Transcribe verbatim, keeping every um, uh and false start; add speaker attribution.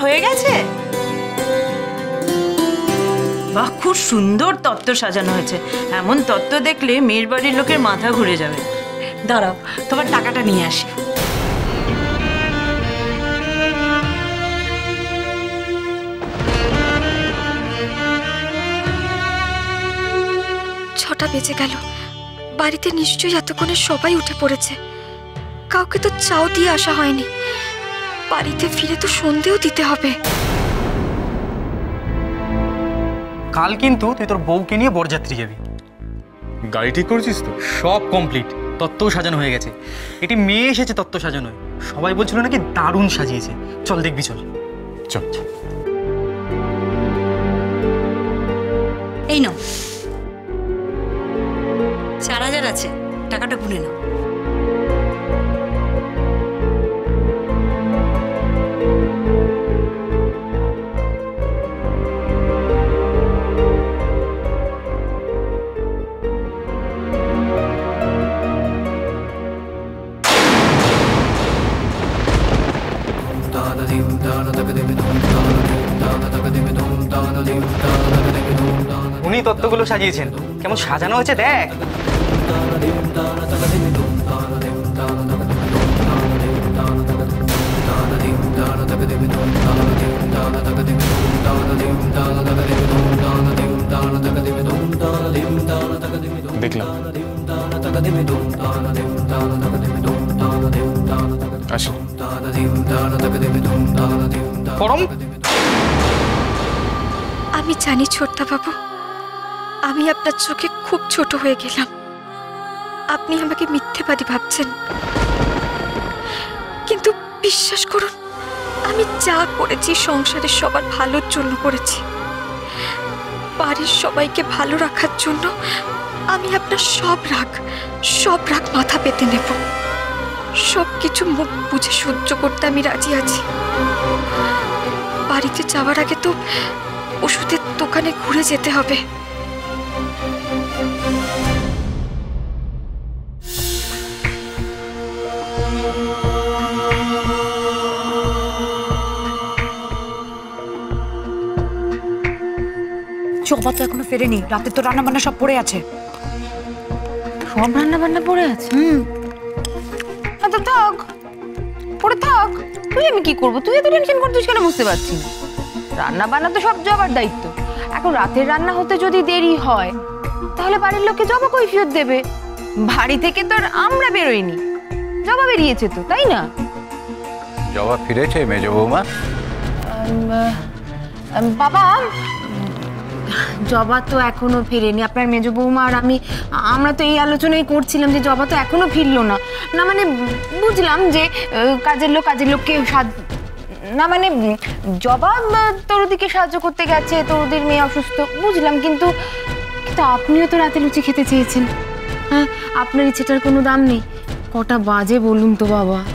Speaker 1: হয়ে গেছে? বাহ, খুব সুন্দর তত্ত্ব সাজানো হয়েছে। এমন তত্ত্ব দেখলে মেয়ের বাড়ির লোকের মাথা ঘুরে যাবে।
Speaker 2: দাঁড়াও, তোমার টাকাটা নিয়ে আসি।
Speaker 3: ছটা বেজে গেল, বাড়িতে নিশ্চয়ই এতক্ষণে সবাই উঠে পড়েছে। কাউকে তো চাও দিয়ে আসা হয়নি। বাড়িতে ফিরে তো সন্ধেও দিতে হবে।
Speaker 4: কাল কিন্তু তুই তোর বউকে নিয়ে বরযাত্রী যাবি।
Speaker 5: গাড়ি ঠিক করেছিস তো?
Speaker 4: সব কমপ্লিট, তত্ত্বও সাজানো হয়ে গেছে। এটি মেয়ে এসেছে তত্ত্ব সাজানো, সবাই বলছিল নাকি দারুণ সাজিয়েছে। চল দেখবি, চল
Speaker 5: চল চল।
Speaker 2: এই নাও, চার হাজার আছে, টাকাটা গুনে নাও।
Speaker 4: উনি তত্ত্বগুলো সাজিয়েছেন, কেমন সাজানো হয়েছে দেখ।
Speaker 5: দেখলাম। আসি।
Speaker 4: পরম,
Speaker 3: আমি জানি ছোট্টা বাবু, আমি আপনার চোখে খুব ছোট হয়ে গেলাম। আপনি আমাকে মিথ্যেবাদী ভাবছেন, কিন্তু বিশ্বাস করুন, আমি যা করেছি সংসারের সবার ভালোর জন্য করেছি। বাড়ির সবাইকে ভালো রাখার জন্য আমি আপনার সব রাগ সব রাগ মাথা পেতে নেব। সব কিছু মুখ বুঝে সহ্য করতে আমি রাজি আছি। বাড়িতে যাওয়ার আগে তো ওষুধের দোকানে ঘুরে যেতে হবে।
Speaker 2: জবা তো এখনো ফেরেনি, রাতে তো রান্না বান্না সব পড়ে আছে।
Speaker 6: সব রান্না বান্না পড়ে আছে?
Speaker 2: হুম,
Speaker 6: তো থাক, পড়ে থাক। তুই আমি কি করবো? তুই এত টেনশন করছিস কেন বুঝতে পারছি না। রান্না বান্না তো সব জবার দায়িত্ব। এখন রাতের রান্না হতে যদি দেরি হয় তাহলে বাড়ির লোককে জবা কৈফিয়ত দেবে। বাড়ি থেকে তো আর আমরা বেরোইনি, জবা বেরিয়েছে তো, তাই না?
Speaker 7: জবা ফিরেছে মেজ বৌমা?
Speaker 6: বাবা, জবা তো এখনো ফিরেনি। আপনার মেজ বৌমা আর আমি, আমরা তো এই আলোচনাই করছিলাম যে জবা তো এখনো ফিরলো না। না মানে বুঝলাম যে কাজের লোক কাজের লোককে না মানে জবা তরুদিকে সাহায্য করতে গেছে, তরুদির মেয়ে অসুস্থ, বুঝলাম। কিন্তু কিন্তু আপনিও তো রাতে লুচি খেতে চেয়েছেন। হ্যাঁ, আপনার ইচ্ছেটার কোনো দাম নেই। কটা বাজে বলুন তো বাবা?